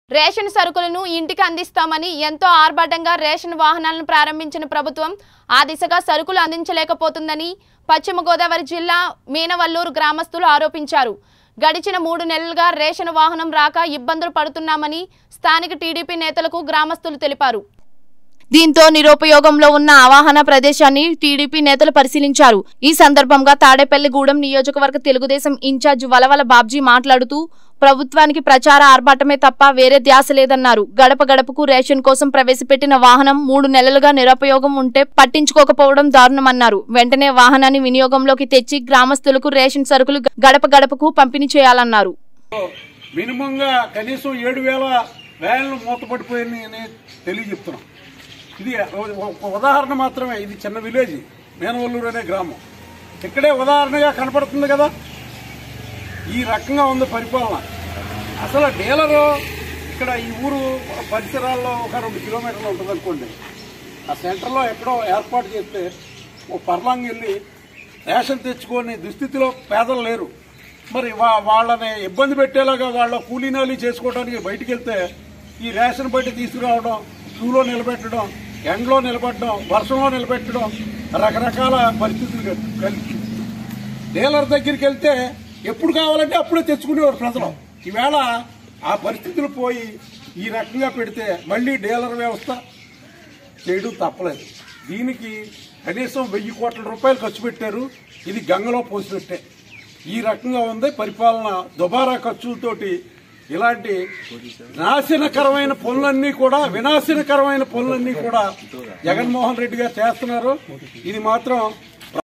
Ration సరుకులను ఇంటికి అందిస్తామని ఎంతో ఆర్భాటంగా రేషన్ వాహనాలను ప్రారంభించిన ప్రభుత్వం ఆ దిశగా సరుకులు అందించలేకపోతుందని పశ్చిమ గోదావరి జిల్లా మీనవల్లూరు గ్రామస్తులు ఆరోపించారు. గడిచిన 3 నెలలుగా రేషన్ వాహనం రాక ఇబ్బందులు పడుతున్నామని స్థానిక టీడీపీ నేతలకు గ్రామస్తులు తెలిపారు. దీంతో నిరుపయోగంలో ఉన్న ఆవాహన ప్రదేశాన్ని టీడీపీ నేతలు పరిశీలించారు. ఈ సందర్భంగా తాడేపల్లిగూడెం నియోజకవర్గ తెలుగుదేశం ఇన్ఛార్జ్ వలవల బాబ్జీ మాట్లాడుతూ ప్రభుత్వానికి ప్రచార ఆర్భాటమే తప్ప వేరే ధ్యాస లేదన్నారు. గడప గడపకు రేషన్ కోసం ప్రవేశపెట్టిన వాహనం 3 నెలలుగా నిరుపయోగం ఉంటే పట్టించుకోకపోవడం దారుణమన్నారు. వెంటనే వాహనాన్ని వినియోగంలోకి తెచ్చి గ్రామస్తులకు రేషన్ సరుకులు గడప గడపకు పంపిణీ చేయాలన్నారు. మినిమంగా కనీసం 7,000 వ్యాన్లు మూతపడిపోయిందని తెలియజెప్తున్నాం. ఇది ఒక ఉదాహరణ మాత్రమే. ఇది చిన్న విలేజ్ మీనవల్లూరు అనే గ్రామం. ఇక్కడే ఉదాహరణగా కనపడుతుంది కదా. ఈ రకంగా ఉంది పరిపాలన. అసలు డీలరు ఇక్కడ ఈ ఊరు పరిసరాల్లో ఒక 2 కిలోమీటర్లు ఉంటుంది అనుకోండి. ఆ సెంటర్లో ఎక్కడో ఏర్పాటు చేస్తే ఓ పర్లాంగ్ వెళ్ళి రేషన్ తెచ్చుకొని దుస్థితిలో పేదలు లేరు. మరి వాళ్ళని ఇబ్బంది పెట్టేలాగా వాళ్ళ కూలీనాలు చేసుకోవడానికి బయటికి వెళ్తే ఈ రేషన్ బయట తీసుకురావడం, క్యూలో నిలబెట్టడం, ఎండలో నిలబెట్టడం, వర్షంలో నిలబెట్టడం, రకరకాల పరిస్థితులు కలిగి డీలర్ దగ్గరికి వెళ్తే ఎప్పుడు కావాలంటే అప్పుడే తెచ్చుకునేవారు ప్రజలు. ఈవేళ ఆ పరిస్థితులు పోయి ఈ రకంగా పెడితే మళ్లీ డీలర్ వ్యవస్థ చేయడం తప్పలేదు. దీనికి కనీసం 1,000 కోట్ల రూపాయలు ఖర్చు పెట్టారు. ఇది గంగలో పోసినట్టే. ఈ రకంగా ఉంది పరిపాలన. దుబారా ఖర్చులతోటి ఇలాంటి నాశనకరమైన పనులన్నీ కూడా, వినాశనకరమైన పనులన్నీ కూడా జగన్మోహన్ రెడ్డి గారు చేస్తున్నారు. ఇది మాత్రం